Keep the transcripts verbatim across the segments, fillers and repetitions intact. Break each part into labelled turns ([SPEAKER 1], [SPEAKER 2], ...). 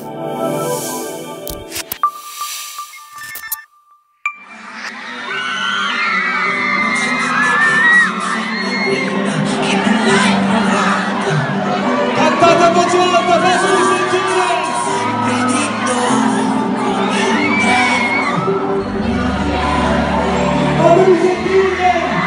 [SPEAKER 1] Cantate a voce alta, adesso mi sentite! Fatemi sentire!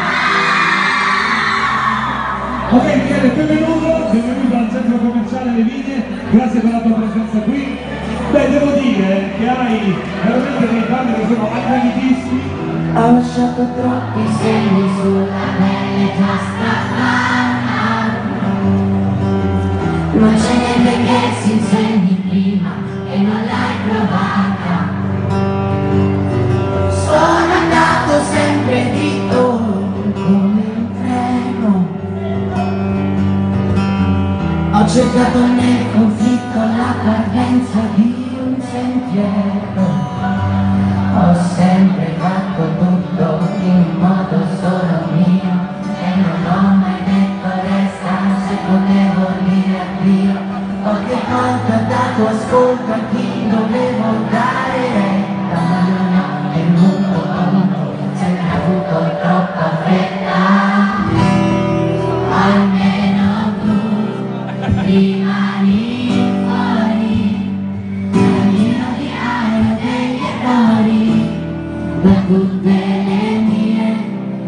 [SPEAKER 1] Ok Michele, benvenuto, benvenuto al centro commerciale Le Vigne, grazie per la tua presenza qui. Beh, devo dire che hai veramente dei panni che sono accanitissimi.
[SPEAKER 2] Ho lasciato troppi segni sulla pelle già strana, ma c'è niente che si insegni prima e non l'hai provata. Sono andato sempre dritto come un treno, ho cercato nel conflitto la parvenza di un sentiero. Ho sempre fatto tutto in un modo solo mio e non ho mai detto resta se potevo dire addio. Qualche volta ho dato ascolto a chi dovevo dare retta, ma non ho tenuto conto, sempre avuto troppa fretta. Almeno tu rimani fuori, cammino di aria degli errori, da tutte le mie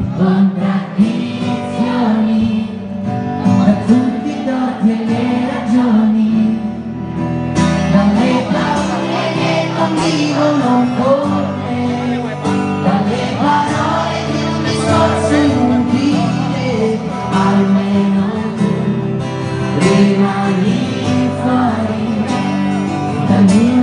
[SPEAKER 2] contraddizioni, da tutti i torti e le ragioni, dalle paure che convivono con me, dalle parole di un discorso inutile. Almeno tu rimani fuori, cammino